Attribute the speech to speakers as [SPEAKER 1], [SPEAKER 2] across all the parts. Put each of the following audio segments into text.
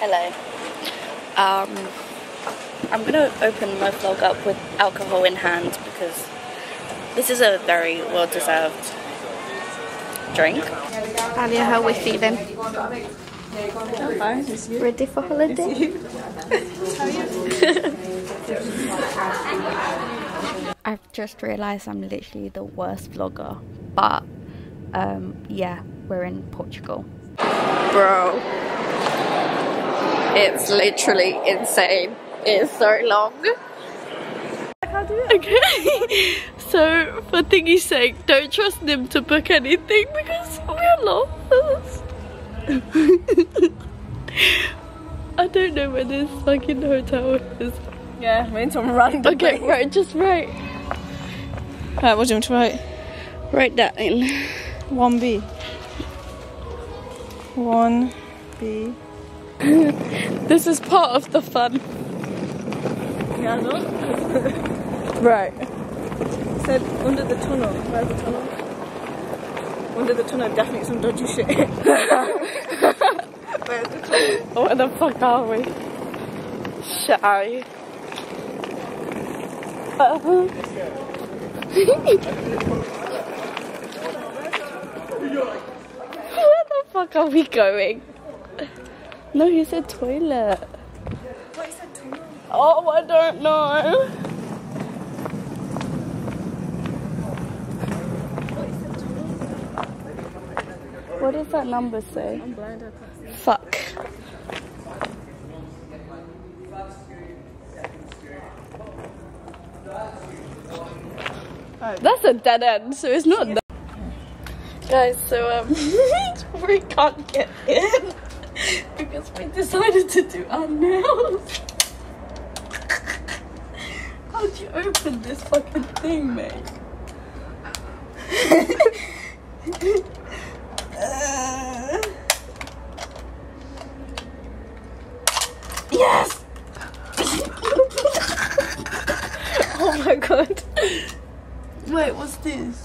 [SPEAKER 1] Hello. I'm gonna open my vlog up with alcohol in hand because this is a very well-deserved drink. Alia, how are we feeling?
[SPEAKER 2] I'm fine. It's you.
[SPEAKER 1] Ready for holiday?
[SPEAKER 2] How are you?
[SPEAKER 1] I've just realised I'm literally the worst vlogger, but yeah, we're in Portugal. Bro, it's literally insane. It's so long. Okay, so for thingy's sake, don't trust them to book anything because we're lost. I don't know where this fucking hotel is.
[SPEAKER 2] Yeah, we're in some random
[SPEAKER 1] Okay,
[SPEAKER 2] place.
[SPEAKER 1] right, just write.
[SPEAKER 2] Right, what do you want to write?
[SPEAKER 1] Write that in.
[SPEAKER 2] 1B. 1B.
[SPEAKER 1] This is part of the fun.
[SPEAKER 2] Yeah, no?
[SPEAKER 1] Right.
[SPEAKER 2] It said under the tunnel. Where's the tunnel? Under the tunnel, definitely some dodgy shit. Where's the tunnel?
[SPEAKER 1] Where the fuck are we? Shy. Where the fuck are we going? No, he said toilet.
[SPEAKER 2] What, you said tunnel?
[SPEAKER 1] Oh, I don't know. What does that number say?
[SPEAKER 2] I'm blind, I can't see.
[SPEAKER 1] Fuck. That's a dead end, so it's not that. Guys, so we can't get in because we decided to do our nails. How'd you open this fucking thing, mate? Yes! Oh my god. Wait, what's this?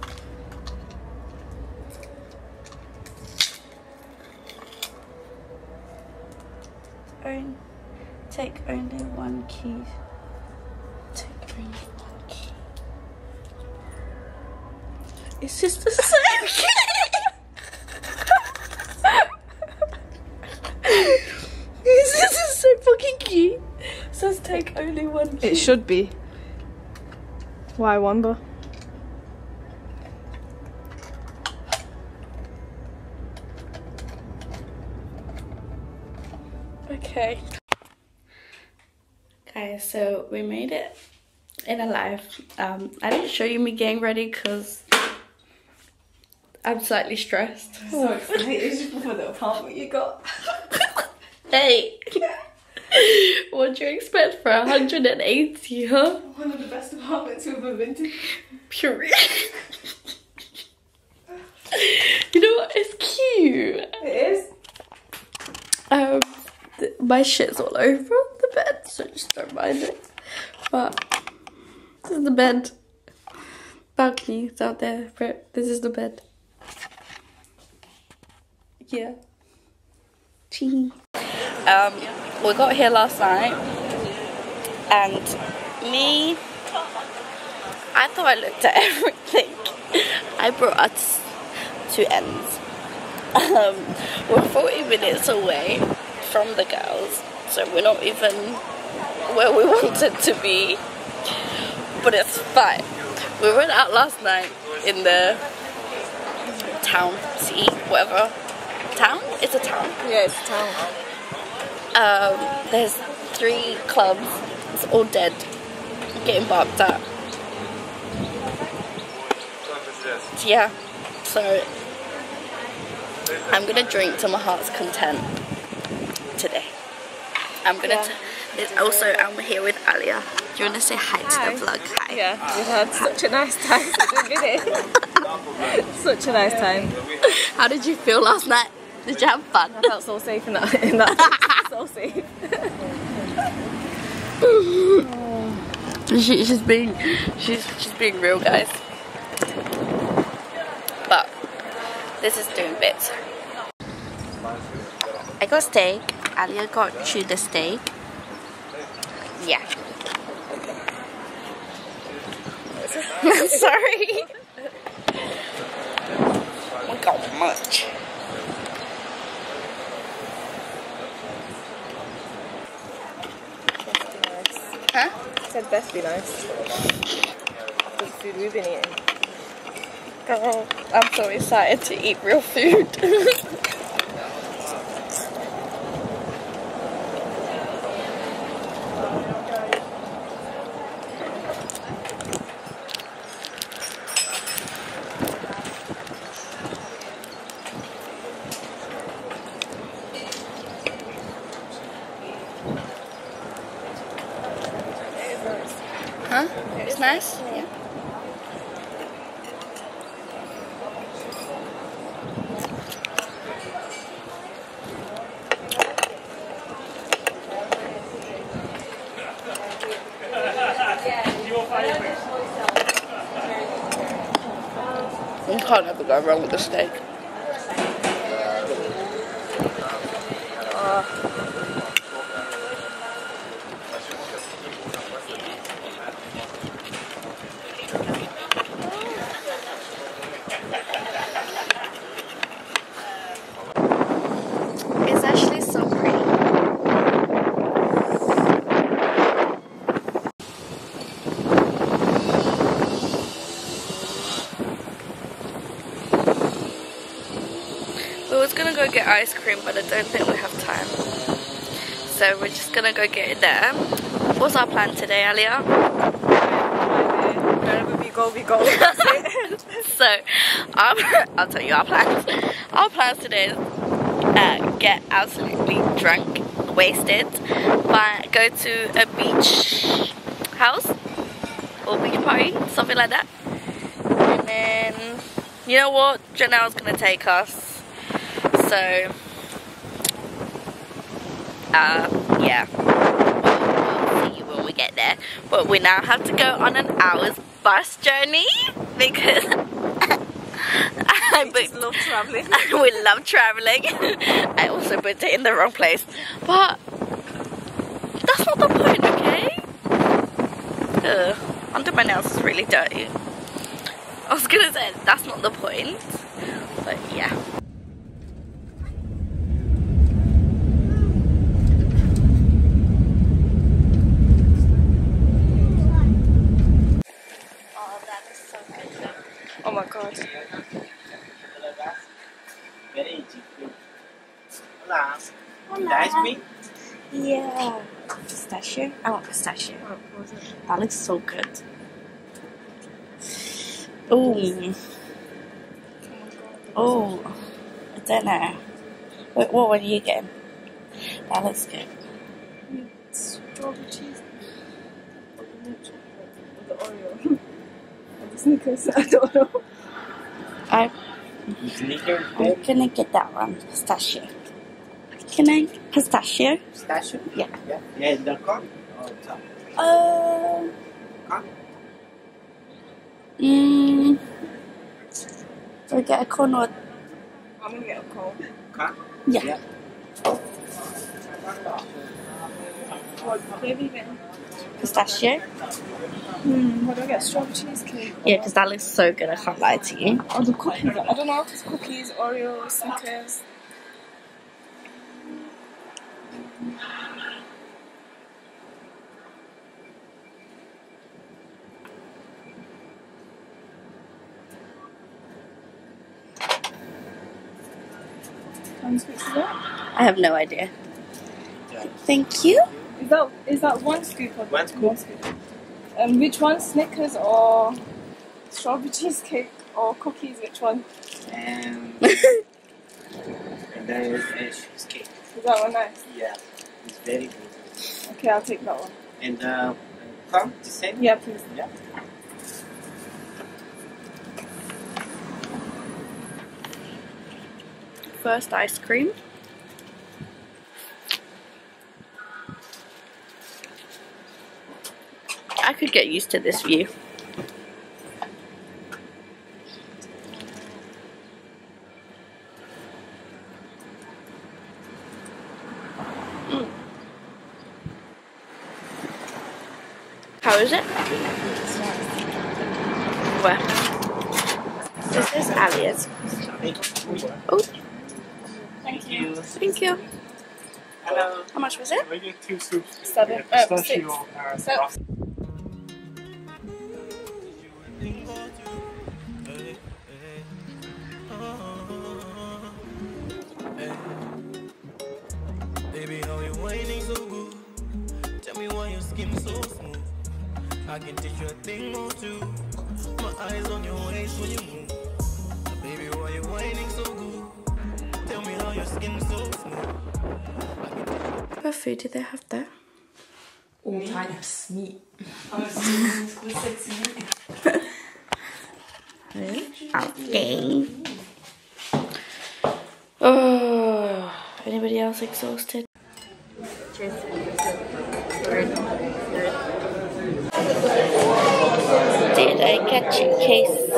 [SPEAKER 1] Take only one key. Take only one key. It's just the same key. It's just the same fucking key. It says take only one key.
[SPEAKER 2] It should be. Why wonder?
[SPEAKER 1] Okay. Guys, so we made it in alive. I didn't show you me getting ready because I'm slightly stressed.
[SPEAKER 2] So excited for the apartment you got.
[SPEAKER 1] Hey! What do you expect for 180, huh?
[SPEAKER 2] One of the best apartments we've ever been to.
[SPEAKER 1] Pure. You know what? It's cute.
[SPEAKER 2] It is.
[SPEAKER 1] My shit's all over the bed, so just don't mind it. But this is the bed. Balcony is out there, but this is the bed. Yeah. Chee. We got here last night, and I thought I looked at everything. I brought us two ends. We're 40 minutes away from the girls, so we're not even where we wanted to be, but it's fine. We went out last night in the town, city, whatever. Town? It's a town.
[SPEAKER 2] Yeah, it's a town.
[SPEAKER 1] There's 3 clubs. It's all dead. Getting barked at. Yeah. So I'm gonna drink to my heart's content today. I'm gonna. Also, I'm here with Alia. Do you want to say hi to the vlog? Hi.
[SPEAKER 2] Yeah, we've had such a nice time since we've been here. Such a nice time.
[SPEAKER 1] How did you feel last night? Did you have fun?
[SPEAKER 2] I felt so safe in that so safe.
[SPEAKER 1] She's being real, guys. But this is doing bits. I got steak. Alia got you the steak. Yeah. Sorry. We got much. Huh?
[SPEAKER 2] Said best be nice. The food we've been eating.
[SPEAKER 1] Girl, I'm so excited to eat real food. Huh? It's nice? Yeah. You can't ever go wrong with the steak. It's actually so pretty. We was gonna go get ice cream, but I don't think we have time. So we're just gonna go get it there. What's our plan today, Alia?
[SPEAKER 2] Wherever we go, we go. That's it.
[SPEAKER 1] So, I'll tell you our plans. Our plans today is get absolutely drunk, wasted, but go to a beach house or beach party, something like that. And then, you know what? Janelle's gonna take us. So, yeah. We'll see you when we get there. But we now have to go on an hour's bus journey because
[SPEAKER 2] We just love travelling.
[SPEAKER 1] we love traveling. I also put it in the wrong place, but that's not the point, okay? Under my nails is really dirty. I was gonna say that's not the point, but yeah. Oh, that is so good.
[SPEAKER 2] Oh my god.
[SPEAKER 3] Very easy. Hola.
[SPEAKER 1] Hola.
[SPEAKER 3] Nice meat.
[SPEAKER 1] Yeah. Pistachio? I want pistachio. That looks so good. Ooh. Oh. I don't know. Wait, what were you getting? That looks good.
[SPEAKER 2] Strawberry cheese. With the Oreo. And the Snickers. I don't know.
[SPEAKER 1] I'm
[SPEAKER 3] Sneaker.
[SPEAKER 1] gonna get that one. Pistachio. Can I? Pistachio?
[SPEAKER 3] Pistachio.
[SPEAKER 1] Yeah.
[SPEAKER 3] Yeah. Yeah. The corn or top. Corn.
[SPEAKER 1] Do I get a corn or?
[SPEAKER 2] I'm gonna get a cold.
[SPEAKER 3] Corn.
[SPEAKER 1] Yeah.
[SPEAKER 2] What flavor you getting?
[SPEAKER 1] Pistachio?
[SPEAKER 2] What do I get? Strawberry cheesecake?
[SPEAKER 1] Yeah, because that looks so good. I can't lie to you.
[SPEAKER 2] Or the cookies? I don't know if it's cookies, Oreos, Snickers. How many scoops is that?
[SPEAKER 1] I have no idea. Thank you.
[SPEAKER 2] Is that one scoop or
[SPEAKER 3] One scoop.
[SPEAKER 2] One scoop. Which one? Snickers or strawberry cheesecake or cookies? Which one?
[SPEAKER 3] And there is a cheesecake.
[SPEAKER 2] Is that one nice?
[SPEAKER 3] Yeah. It's very good.
[SPEAKER 2] Okay, I'll take that one.
[SPEAKER 3] And corn the same.
[SPEAKER 2] Yeah, please.
[SPEAKER 3] Yeah.
[SPEAKER 1] First ice cream. I could get used to this view. What is it? Where? This is Alias. Oh.
[SPEAKER 3] Thank you.
[SPEAKER 1] Thank you.
[SPEAKER 3] Hello.
[SPEAKER 1] How much was it?
[SPEAKER 4] I get 2 soups.
[SPEAKER 2] 7.
[SPEAKER 4] Pistachio,
[SPEAKER 2] 6.
[SPEAKER 5] Baby, how you whining so good? Tell me why your skin so smooth. I can teach you a thing or two. My eyes on your waist when you move. Baby, why you whining so good? Tell me how your skin so smooth.
[SPEAKER 1] What food did they have there?
[SPEAKER 6] All types meat.
[SPEAKER 1] Okay. Oh, anybody else exhausted? Did I catch a case?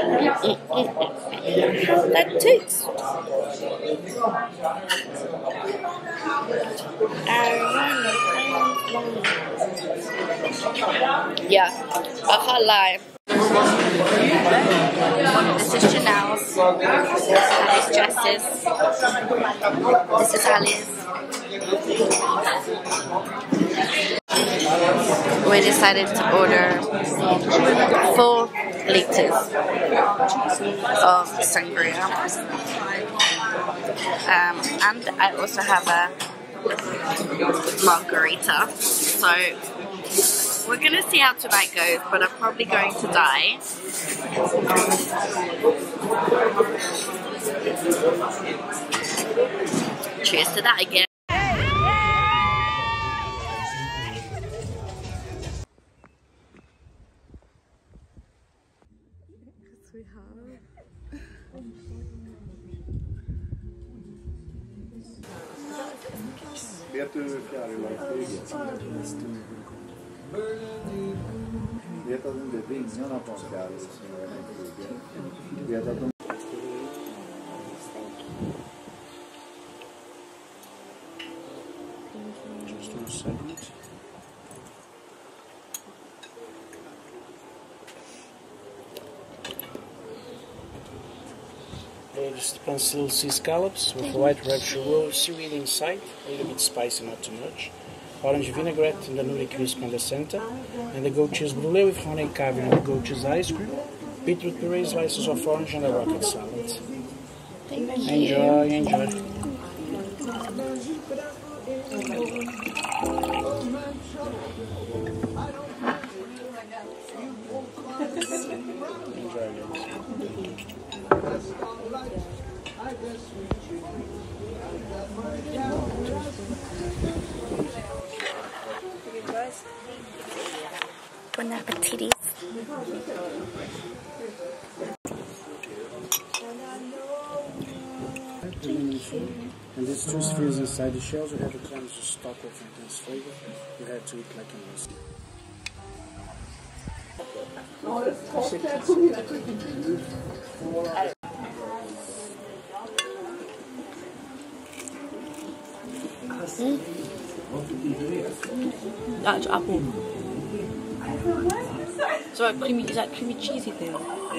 [SPEAKER 1] How that tastes? Yeah, I can't lie. This is Chanel's. This is Jess's. This is Ali's. We decided to order 4 liters of sangria. And I also have a margarita. So we're gonna see how tonight goes, but I'm probably going to die. Cheers to that again.
[SPEAKER 4] Vet du hur fjärilar flyger? Vet att det inte är vingarna på en fjäril som gör den flyger? Vet att de... Just 1 second. Just pencil sea scallops with white red churro seaweed inside, a little bit spicy, not too much. Orange vinaigrette and the nutty crisp on the center, and the goat cheese brulee with honey caviar and goat cheese ice cream, beetroot puree, slices of orange, and a rocket salad.
[SPEAKER 1] Thank you.
[SPEAKER 4] Enjoy, enjoy.
[SPEAKER 1] Bon appetit.
[SPEAKER 4] And this juice freeze inside the shells. We have a kind of stock of intense flavor. You have to eat like an oyster.
[SPEAKER 6] That's apple. So creamy, is that creamy cheesy thing?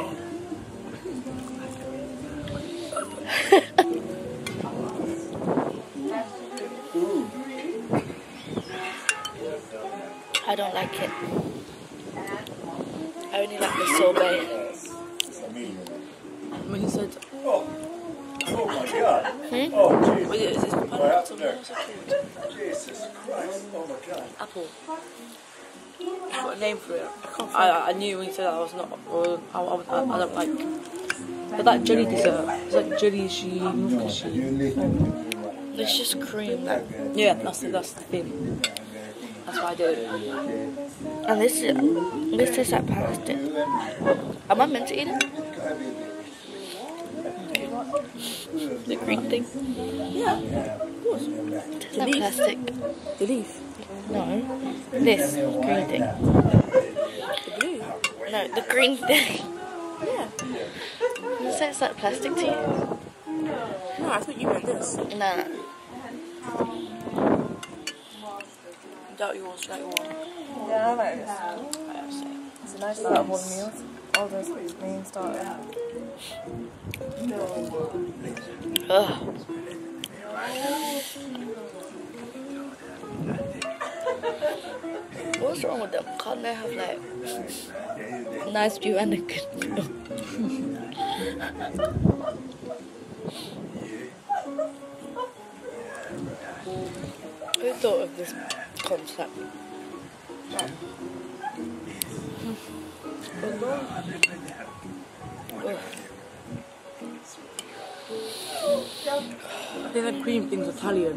[SPEAKER 1] I don't like it. I only like the sorbet.
[SPEAKER 6] When you said,
[SPEAKER 3] Oh my god.
[SPEAKER 1] Hmm?
[SPEAKER 3] Oh, jeez.
[SPEAKER 6] is this
[SPEAKER 3] What happened there? Jesus Christ. Oh my god.
[SPEAKER 6] apple? I've got a name for it. I knew when you said that I was not. I don't like. But that jelly dessert. It's like jelly she.
[SPEAKER 1] It's just cream.
[SPEAKER 6] Yeah, that's the thing. That's why I did it.
[SPEAKER 1] And this is like plastic. Am I meant to eat it? The green thing?
[SPEAKER 6] Yeah, of course.
[SPEAKER 1] It's like plastic.
[SPEAKER 6] The leaf.
[SPEAKER 1] No. This green thing.
[SPEAKER 6] The blue.
[SPEAKER 1] No, the green thing.
[SPEAKER 6] Yeah.
[SPEAKER 1] Does it say it's like plastic to you?
[SPEAKER 6] No, I thought you meant this.
[SPEAKER 1] No.
[SPEAKER 6] Doubt yours, doubt yours.
[SPEAKER 2] Yeah, I like this.
[SPEAKER 6] It's
[SPEAKER 2] It's a nice start of all the meals. All those main starters.
[SPEAKER 1] Ugh. What's wrong with them? Can't they have like nice view and a good meal? Who thought of this concept?
[SPEAKER 6] I think that cream thing's Italian.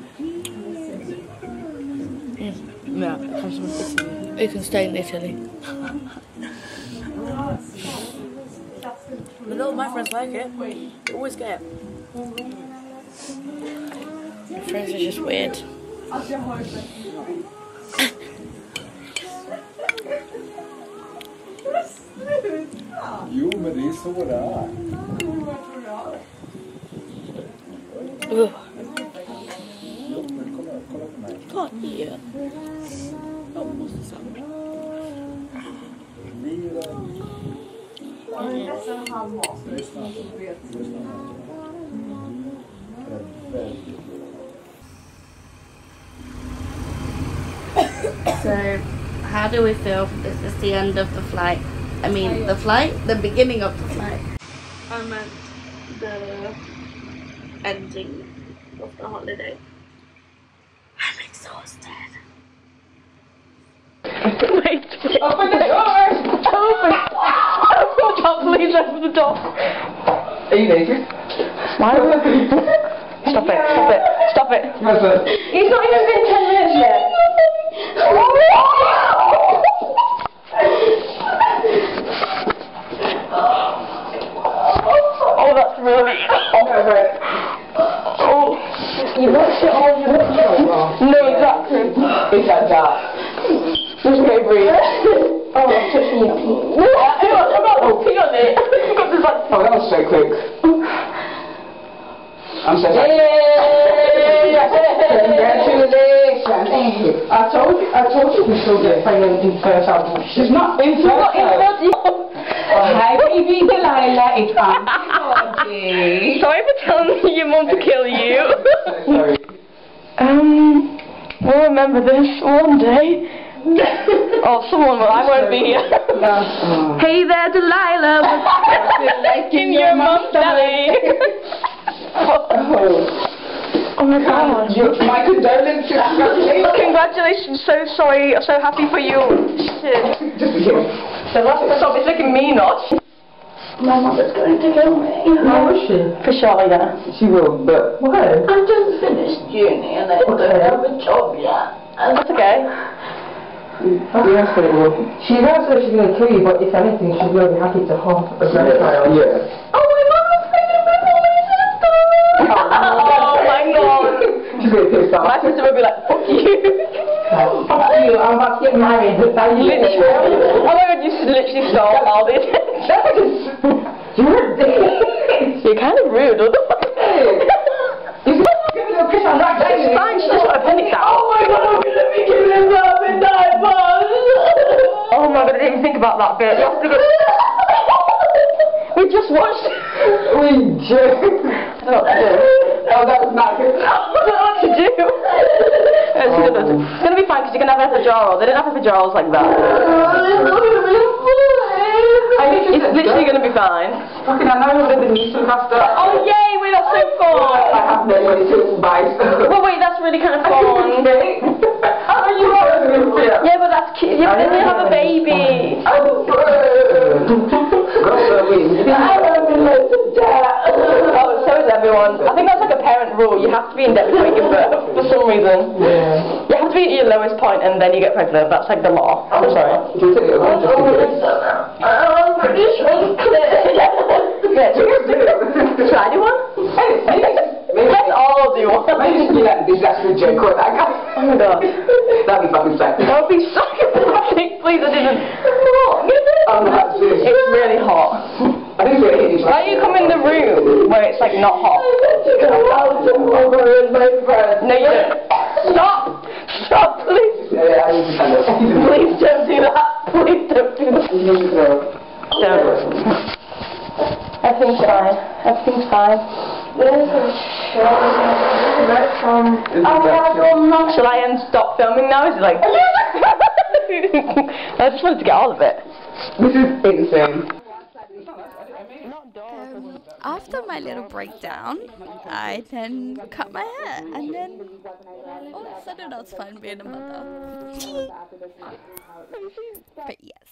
[SPEAKER 6] Yeah, it comes from Italy.
[SPEAKER 1] You can stay in Italy.
[SPEAKER 6] But no, my friends like it. They always get it.
[SPEAKER 1] Your friends are just weird.
[SPEAKER 3] Jo, men det är så det är.
[SPEAKER 1] Ugh.
[SPEAKER 3] Jo, men kolla på mig.
[SPEAKER 1] Can't eat it. So, how do we feel? This is the end of the flight. I mean, the flight? The beginning of the flight. I meant the ending of the holiday. I'm exhausted. Wait.
[SPEAKER 7] Open the door! Open! I can't believe that's the door.
[SPEAKER 3] Are you naked?
[SPEAKER 7] Smile. Stop it, stop it, stop it.
[SPEAKER 3] What's that?
[SPEAKER 7] It's not even been 10 minutes yet. Oh, that's really... Oh, you looked it all, you looked it. No, exactly.
[SPEAKER 3] It's like that.
[SPEAKER 7] Just okay, breathe. Oh, I'm touching your pee. I'm not going to pee on it. Because it's like...
[SPEAKER 3] Oh, that was so quick. I'm so happy.
[SPEAKER 7] Congratulations. I told you we still get pregnant in the first album. She's not in first. Hi, baby Delilah. It's Auntie. Sorry for telling your mum to kill you.
[SPEAKER 3] Sorry.
[SPEAKER 7] We'll remember this one day. Oh, someone will. I won't be here. Hey there, Delilah. Like in your mum's belly. Oh my god.
[SPEAKER 3] My condolences.
[SPEAKER 7] Congratulations. So sorry. I'm so happy for you. Shit.
[SPEAKER 3] Just here.
[SPEAKER 7] So stop. It's looking me not.
[SPEAKER 1] My mother's going to kill me.
[SPEAKER 7] How is she? For sure, yeah.
[SPEAKER 3] She will, but why?
[SPEAKER 1] I just finished uni and I don't have a job yet.
[SPEAKER 7] That's okay.
[SPEAKER 3] Yes, it will.
[SPEAKER 8] She knows that she's going to kill you, but if anything, she's going to be happy to have a grandchild.
[SPEAKER 3] Yeah.
[SPEAKER 7] Oh, my mom was pregnant with my sister! Oh my god.
[SPEAKER 3] She's going to piss off.
[SPEAKER 7] My sister would be like, fuck you.
[SPEAKER 8] Fuck you, I'm about to get married.
[SPEAKER 7] Literally. Oh my god, you literally stole all this.
[SPEAKER 8] You're a dick.
[SPEAKER 7] You're kind of rude, what the fuck?
[SPEAKER 8] Give me a piss on that day.
[SPEAKER 7] It's fine, she just got a appendix out.
[SPEAKER 1] Oh my god, I'm gonna be giving up in diapers!
[SPEAKER 7] Oh my god, I didn't even think about that bit. You have to go... We just watched...
[SPEAKER 8] We just...
[SPEAKER 7] I don't know what to do.
[SPEAKER 8] Oh, that was not good.
[SPEAKER 7] I don't know what to do. It's gonna be fine because you can have epidurals. They didn't have epidurals like that. It's literally gonna be fine.
[SPEAKER 8] Fucking, I know you're the niece and master.
[SPEAKER 7] Oh yay, wait, that's so fun.
[SPEAKER 8] I have no money to buy stuff.
[SPEAKER 7] Well wait, that's really kind of fun.
[SPEAKER 8] Oh, you are a good kid.
[SPEAKER 7] Yeah, but that's cute. Yeah, but then you have a baby. Oh, so is everyone. I think that's like a parent rule. You have to be in debt before you give birth for some reason.
[SPEAKER 8] Yeah.
[SPEAKER 7] You have to be at your lowest point and then you get pregnant. That's like the law. I'm sorry.
[SPEAKER 1] I'm pretty sure it's clear.
[SPEAKER 7] Yeah, should I do one? Let's all do one.
[SPEAKER 3] Maybe just be like this actual joke or that guy.
[SPEAKER 7] Oh my god.
[SPEAKER 3] That'd be fucking sad.
[SPEAKER 7] That would be so pathetic. Please, I didn't.
[SPEAKER 3] I'm not serious.
[SPEAKER 7] It's really hot.
[SPEAKER 3] I think it's really hitting.
[SPEAKER 7] Why don't you come in the room where it's like not hot? No, you don't. Stop! Stop, please! Please don't do that. Please don't do that. Don't. Everything's fine. Everything's fine. Shall I end stop filming now? Is it like... I just wanted to get all of it. This is insane.
[SPEAKER 1] After my little breakdown, I then cut my hair, and then all of a sudden I was fine being a mother. But yes.